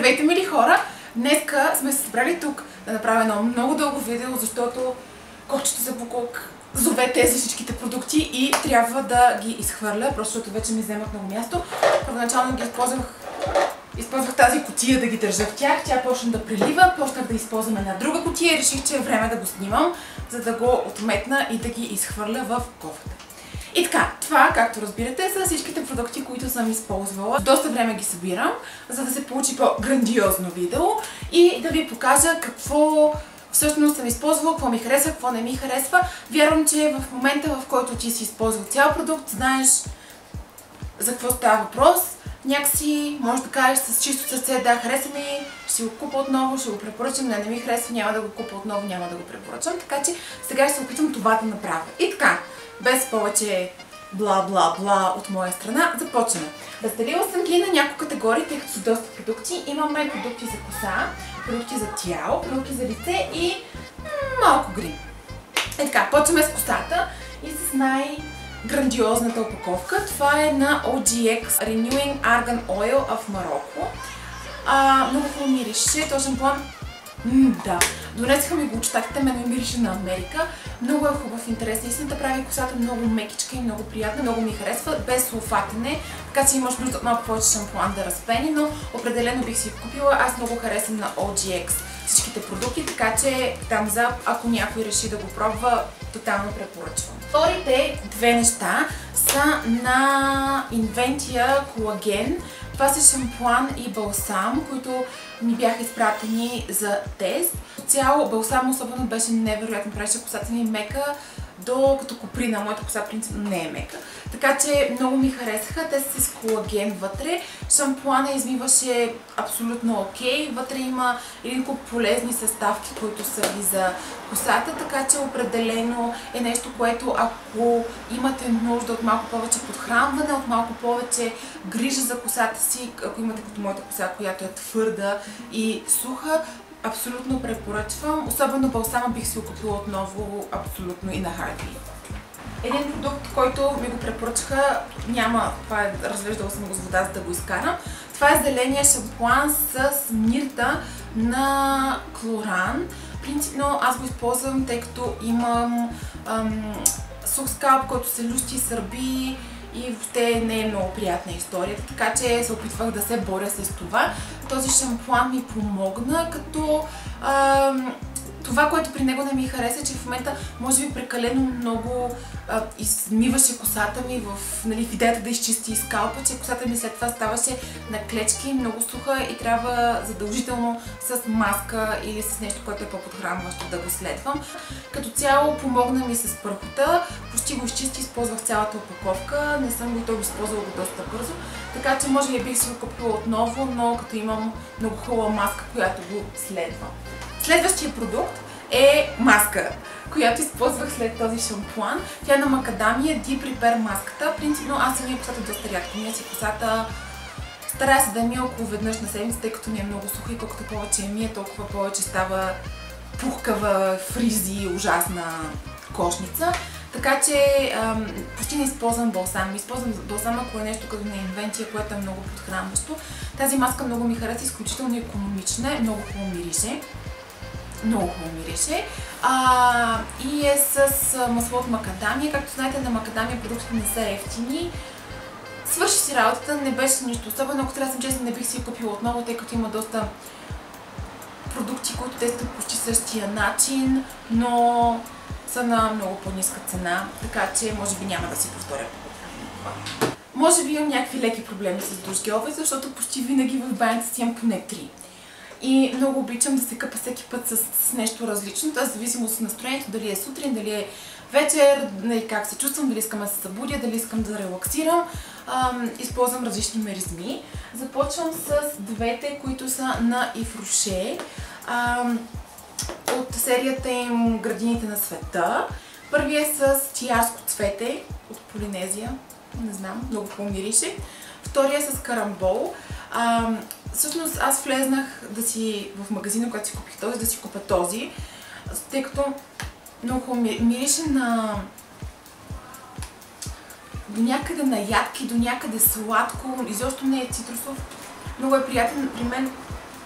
Здравейте, мили хора! Днеска сме се събрали тук да направя едно много дълго видео, защото кокчето за буклук зове тези всичките продукти и трябва да ги изхвърля, просто защото вече ми вземат много място. Първоначално ги използвах тази кутия да ги държа в тях, тя почна да прилива, почнах да използвам една друга кутия и реших, че е време да го снимам, за да го отметна и да ги изхвърля в кофата. И така, това, както разбирате, са всичките продукти, които съм използвала. Доста време ги събирам, за да се получи по-грандиозно видео и да ви покажа какво всъщност съм използвала, какво ми харесва, какво не ми харесва. Вярвам, че в момента, в който ти си използвал цял продукт, знаеш за какво става въпрос. Някакси може да кажеш с чисто сърце: да, хареса ми, ще го купа отново, ще го препоръчам, не ми харесва, няма да го купа отново, няма да го препоръчам. Така че сега ще се опитам това да направя. И така, без повече бла-бла-бла от моя страна, започваме. Разделила съм ги на няколко категории, тъй като са доста продукти. Имаме продукти за коса, продукти за тяло, продукти за лице и малко грим. И така, почваме с косата и с най-грандиозната опаковка. Това е на OGX Renewing Argan Oil of Morocco. Много хубаво мирише, точен план. Да, донесаха ми го от щатите, мен ми мирише на Америка. Много е хубав, интересен. Истината прави косата много мекичка и много приятна, много ми харесва, без сулфатене, така че имаш нужда от малко повече шампуан да разпени, но определено бих си го купила. Аз много харесвам на OGX всичките продукти, така че там за, ако някой реши да го пробва, тотално препоръчвам. Вторите две неща са на Inventia Collagen. Това са шампуан и балсам, които ми бяха изпратени за тест. Цяло балсам особено беше невероятно, правеше косата ми мека, докато коприна. Моята коса принципно не е мека. Така че много ми харесаха. Те са с колаген вътре. Шампуана измиваше абсолютно окей. Вътре има един куп полезни съставки, които са ви за косата, така че определено е нещо, което ако имате нужда от малко повече подхранване, от малко повече грижа за косата си, ако имате като моята коса, която е твърда и суха, абсолютно препоръчвам. Особено балсама бих си го купила отново абсолютно и на Hardy. Един продукт, който ми го препоръчаха, няма, това е, развеждала съм го с вода, за да го изкарам. Това е зеления шампуан с мирта на Клоран. Принципно аз го използвам, тъй като имам сух скалп, който се лющи, сърби и въобще не е много приятна историята, така че се опитвах да се боря с това. Този шампуан ми помогна, като това, което при него не ми хареса, че в момента може би прекалено много измиваше косата ми в идеята да изчисти скалпа, че косата ми след това ставаше на клечки, много суха и трябва задължително с маска или с нещо, което е по-подхранващо да го следвам. Като цяло помогна ми с пръхота, почти го изчисти, използвах цялата опаковка, не съм го използвала го доста бързо, така че може би бих си го купила отново, но като имам много хубава маска, която го следва. Следващия продукт е маска, която използвах след този шампуан. Тя е на макадамия Deep Repair маската. Принципно аз самия косата доста рядко мия си косата. Старая се да мия около веднъж на седмица, тъй като ми е много суха и колкото повече мия, толкова повече става пухкава, фризи, ужасна кошница. Така че почти не използвам балсам. Използвам балсам, ако е нещо като на Inventia, което е много подхранващо. Тази маска много ми хареса, изключително икономична, много хубаво мирише. Много хубаво мирише. И е с масло от макадамия. Както знаете, на макадамия продуктите не са ефтини. Свърши си работата, не беше нищо особено. Ако трябва да съм честна, не бих си я купила отново, тъй като има доста продукти, които тестват почти същия начин, но са на много по-ниска цена, така че може би няма да си повторя. Може би имам някакви леки проблеми с душ гелове, защото почти винаги в банята си имам поне 3. И много обичам да се къпа всеки път с нещо различно, т.е. зависимост от настроението, дали е сутрин, дали е вечер, как се чувствам, дали искам да се събудя, дали искам да релаксирам. Използвам различни миризми. Започвам с двете, които са на Yves Rocher. От серията им Градините на света. Първият е с тиарско цвете от Полинезия. Не знам, много хубаво мирише. Втория е с карамбол. Всъщност аз влезнах в магазина, когато си купих този, да си купя този, тъй като много хубаво мирише до някъде на ядки, до някъде сладко, изобщо не е цитрусов. Много е приятен. При мен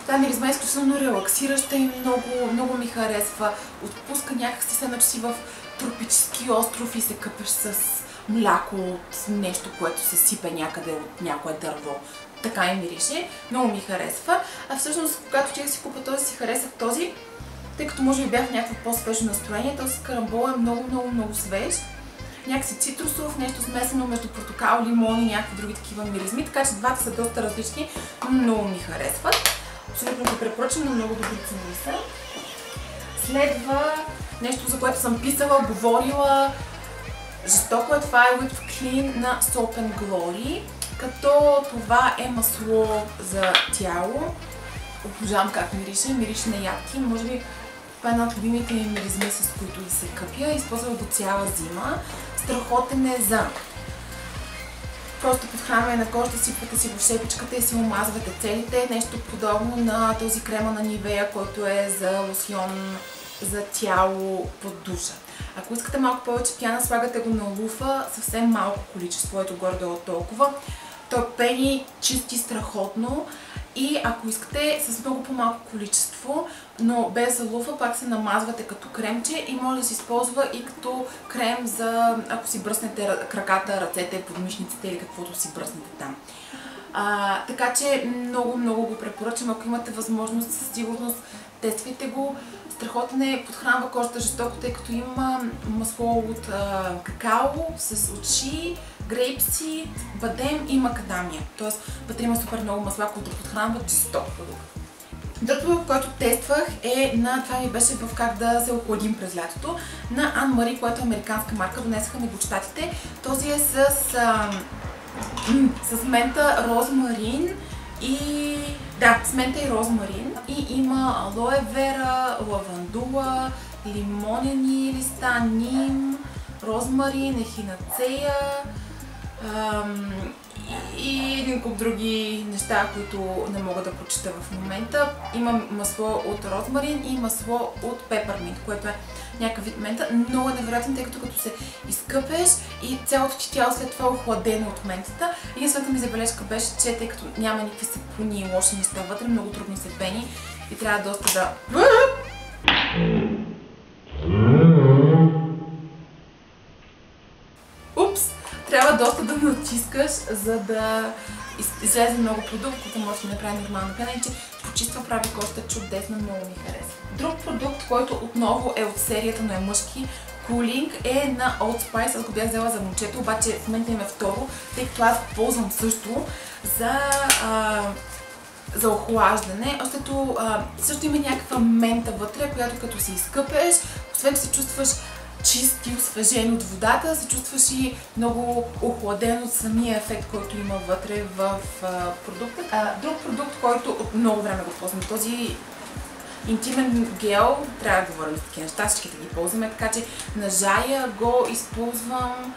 Тази миризма е изключително релаксираща и много ми харесва. Отпуска някакси се начи в тропически остров и се къпеш с мляко от нещо, което се сипе някъде от някое дърво. Така и мирише. Много ми харесва. А всъщност, когато отидох си купа този, си харесах този, тъй като може би бях в някакво по-свежо настроение. Този карамбол е много свеж. Някакси цитрусов, нещо смесено между портокал, лимон и някакви други такива миризми. Така че двата са доста различни, много ми харесват. Абсолютно ги препоръчвам, на много добри цени са. Следва нещо, за което съм писала, говорила. Жестоко е, това е Whipped Clean на Soap & Glory. Като това е масло за тяло. Обожавам как мирише, мирише на ядки. Може би това е една от любимите ми миризми, с които да се къпя. Използвам го цяла зима. Страхотен е за просто подхранване на кожата, сипвате си в шепичката и си омазвате целите. Нещо подобно на този крема на Нивея, който е за лосьон за тяло под душа. Ако искате малко повече пяна, слагате го на луфа, съвсем малко количество, ето горе-долу толкова. Той пени, чисти страхотно и ако искате с много по-малко количество, но без луфа, пак се намазвате като кремче и може да се използва и като крем за ако си бръснете краката, ръцете, подмишниците или каквото си бръснете там. Така че много го препоръчвам, ако имате възможност, със сигурност тествайте го. Страхотен е, подхранва кожата жестоко, тъй като има масло от какао с очи, грейпсид, бадем и макадамия. Тоест вътре има супер много масла, които подхранват жестоко продукт. Друг продукт, който тествах е на, това ми беше в как да се охладим през лятото, на Ан Мари, което е американска марка, донесаха ми го от щатите. Този е с мента, розмарин и с мента и розмарин. И има алоe вера, лавандула, лимонени листа, ним, розмарин, ехинацея и един куп други неща, които не мога да прочита в момента. Има масло от розмарин и масло от пепърминт, което е някакъв вид мента. Много е невероятен, тъй като се изкъпеш и цялото ти тяло след това е охладено от ментата. Единствената ми забележка беше, че тъй като няма никакви сапуни и лоши неща вътре, много трудно се пени и трябва доста да... Трябва доста да натискаш, за да излезе много продукт, който може да направи нормална пена и че почиства, прави кожата чудесно, много ми харесва. Друг продукт, който отново е от серията, но е мъжки, Cooling, е на Old Spice. Аз го бях взела за момчето, обаче в момента им е второ, тъй като аз ползвам също за охлаждане. Също има някаква мента вътре, която като се изкъпеш, освен че се чувстваш чист и освежен от водата, се чувстваш и много охладен от самия ефект, който има вътре в продукта. Друг продукт, който от много време го ползвам, този интимен гел, трябва да говорим за такива неща, всичките ги ползваме, така че на Жая го използвам,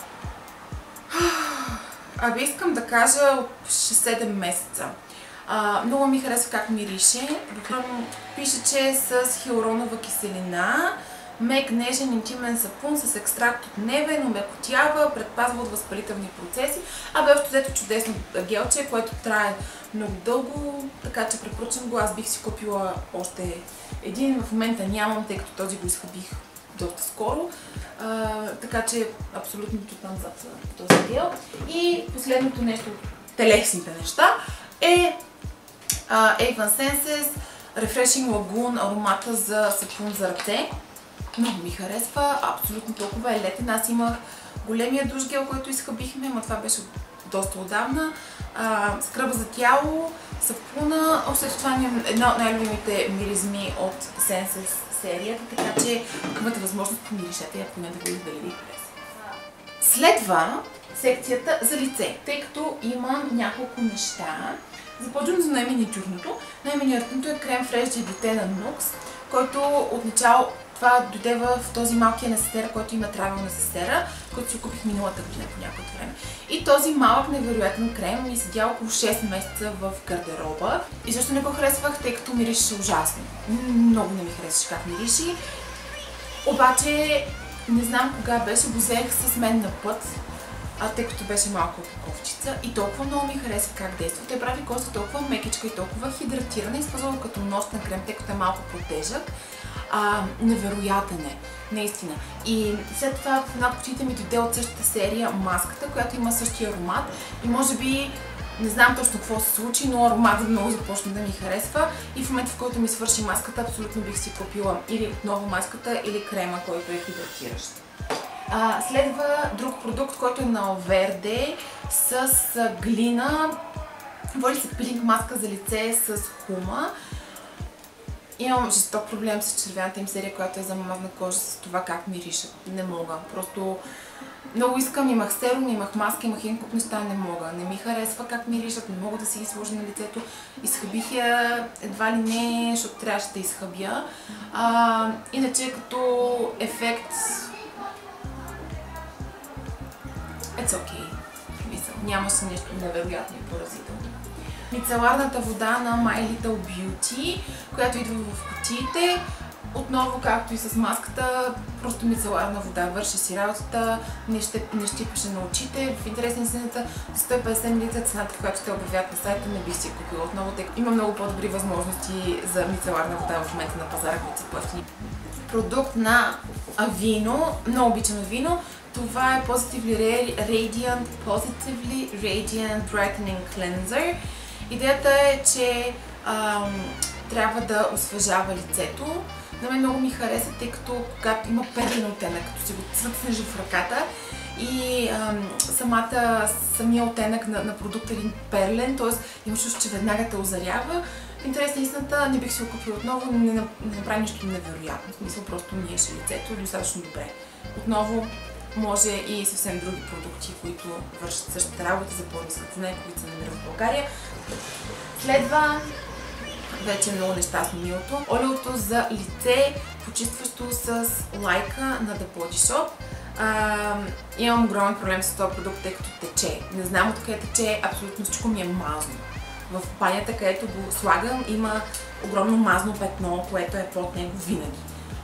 искам да кажа от 6-7 месеца. Много ми харесва как мирише. Пише, че е с хиалуронова киселина, мек, нежен, интимен сапун с екстракт от небен, омекотява, предпазва от възпалителни процеси. Общо взето чудесно гелче, което трае много дълго, така че препоръчвам го. Аз бих си купила още един, в момента нямам, тъй като този го изхабих доста скоро. Така че абсолютно тотан зад този гел. И последното нещо, телесните неща, е Avon Senses Refreshing Lagoon, аромата за сапун за ръце. Много ми харесва, абсолютно толкова е летен. Аз имах големия душ гел, който изхабихме, но това беше доста отдавна. Скраба за тяло, сапуна, още това е една от най-любимите миризми от Senses серията, така че ако имате възможност помиришете, ако не да го изберете. Следва секцията за лице, тъй като имам няколко неща. Започвам за най-миниатюрното. Най-миниатюрното е крем Fresh Gelité на Nux, който отначало това дойде в този малкия несестера, който има травел несестера, който си купих миналата година по някое време. И този малък невероятен крем ми седя около 6 месеца в гардероба. И защо не го харесвах, тъй като миришеше ужасно. Много не ми харесваше как мириши. Обаче не знам кога беше, го взех с мен на път тъй като беше малко опаковчица и толкова много ми хареса как действа. Той прави коса толкова мекичка и толкова хидратирана, използвала като нощен крем, тъй като е малко по-тежък. Невероятен е, наистина. И след това в една от кутиите ми дойде от същата серия маската, която има същия аромат и може би не знам точно какво се случи, но ароматът много започна да ми харесва и в момента, в който ми свърши маската, абсолютно бих си купила или отново маската, или крема, който е хидратиращ. Следва друг продукт, който е на Alverde с глина. Води се пилинг маска за лице с хума. Имам жесток проблем с червената им серия, която е за мамазна кожа, с това как миришат. Не мога. Просто много искам, имах серум, имах маска, имах един куп неща, не мога. Не ми харесва как миришат, не мога да си ги сложа на лицето. Изхъбих я едва ли не, защото трябваше да изхъбя. Иначе като ефект it's okay. Нямаше нещо невероятно и поразително. Мицеларната вода на My Little Beauty, която идва в кутиите. Отново, както и с маската, просто мицеларна вода, върши си работата, не щипаше на очите. В интерес на истината, 150 мл цената, в която те обявят на сайта, не бих си купила отново, тъй като има много по-добри възможности за мицеларна вода в момента на пазара, които са по-евтини. Продукт на Aveeno, много обичам Aveeno. Това е Positively Radiant Brightening Cleanser. Идеята е, че трябва да освежава лицето. На мен много ми хареса, тъй като когато има перлен оттенък, като си го цъцнеш в ръката и самия оттенък на продукта е един перлен, т.е. имаш чувство, че веднага те озарява. В интерес на истината не бих си го купила отново, не направи нищо невероятно. В смисъл просто миеше лицето достатъчно добре. Отново може и съвсем други продукти, които вършат същата работа за по-ниска цена, които се намират в България. Следва вече много нещастно милото. Олиото за лице, почистващо с лайка на The Body Shop. Имам огромен проблем с този продукт, тъй като тече. Не знам откъде тече, абсолютно всичко ми е мазно. В банята, където го слагам, има огромно мазно петно, което е под него винаги.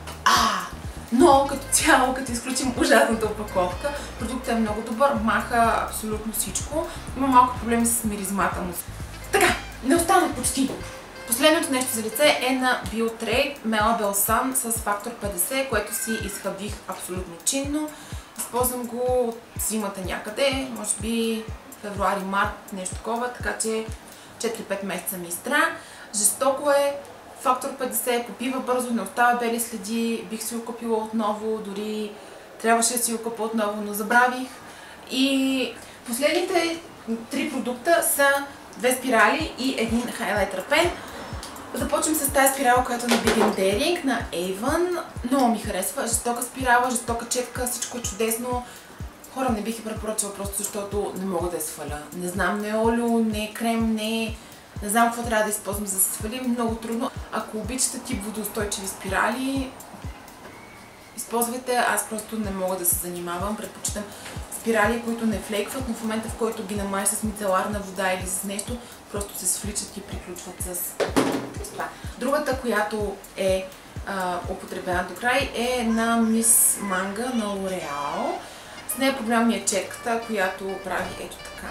Но като цяло, като изключим ужасната опаковка, продуктът е много добър, маха абсолютно всичко. Има малко проблеми с миризмата му. Така, не остана почти. Последното нещо за лице е на Biotrade Mela Balsam с фактор 50, което си изхъбих абсолютно чинно. Използвам го от зимата някъде, може би февруари-март, нещо такова, така че 4-5 месеца ми изтра. Жестоко е. Фактор 50 попива бързо, не остава бели следи, бих си го купила отново, дори трябваше да си го купя отново, но забравих. И последните 3 продукта са 2 спирали и един хайлайтер пен. Започвам с тази спирала, която е на Big and Daring, на Avon. Много ми харесва. Жестока спирала, жестока четка, всичко е чудесно. Хора, не бих я препоръчала просто защото не мога да я сваля. Не знам, не е олио, не е крем, не знам какво трябва да използвам за да се свали, много трудно. Ако обичате тип водоустойчиви спирали, използвайте, аз просто не мога да се занимавам, предпочитам спирали, които не флейкват, но в момента, в който ги намажеш с мицеларна вода или с нещо, просто се свличат и приключват с това. Другата, която е употребена до край, е на Miss Manga на L'Oreal. С нея проблем ми е четката, която прави ето така.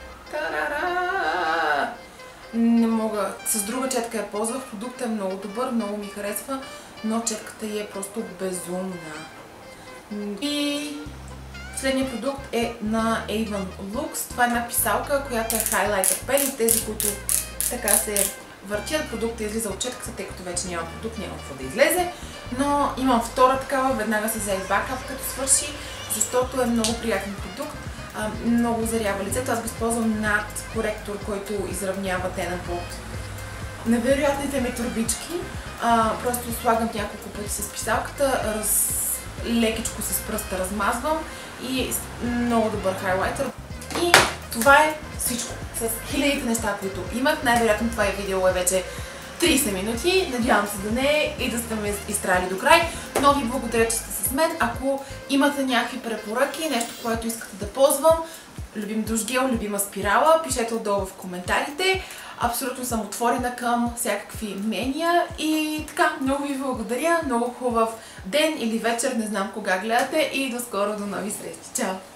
Тарара! Не мога. С друга четка я ползвах. Продуктът е много добър, много ми харесва, но четката й е просто безумна. И следният продукт е на Avon Lux. Това е една писалка, която е Highlighter Pen. Тези, които така се въртят, продуктът излиза от четката, тъй като вече няма продукт, няма какво да излезе. Но имам втора такава, веднага се взе 2 капа като свърши, защото е много приятен продукт. Много зарява лицето. Аз го използвам над коректор, който изравнява тена под невероятните ми турбички. Просто слагам няколко пъти с писалката, лекичко с пръста размазвам и много добър хайлайтер. И това е всичко. С хилядите неща, които имах. Най-вероятно това видео е вече 30 минути. Надявам се да не е и да сте ме изтрали до край. Но ви благодаря, че сте с мен. Ако имате някакви препоръки, нещо, което искате да ползвам, любим душ гел, любима спирала, пишете отдолу в коментарите. Абсолютно съм отворена към всякакви мнения и така, много ви благодаря, много хубав ден или вечер, не знам кога гледате и до скоро, до нови срещи. Чао!